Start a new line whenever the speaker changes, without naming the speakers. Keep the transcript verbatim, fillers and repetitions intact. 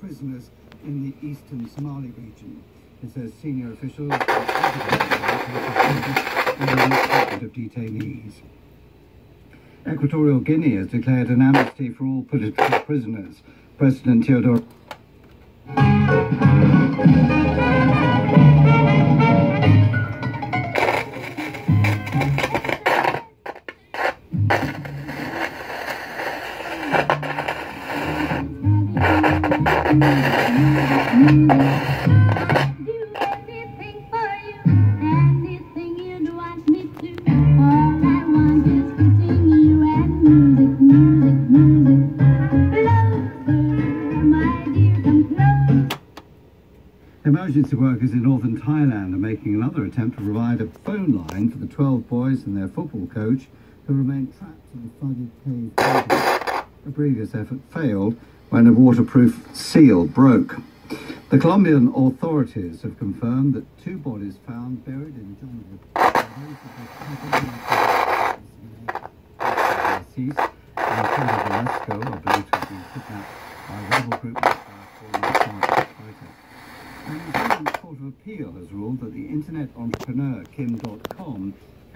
prisoners in the eastern Somali region. It says senior officials in the treatment of detainees. Equatorial Guinea has declared an amnesty for all political prisoners. President Theodore Emergency workers in northern Thailand are making another attempt to provide a phone line for the twelve boys and their football coach who remain trapped in a flooded cave building. A previous effort failed when a waterproof seal broke. The Colombian authorities have confirmed that two bodies found buried in the jungle deceased and Velasco are believed to have been kidnapped by a rebel group by a The New Zealand Court of Appeal has ruled that the internet entrepreneur Kim dot com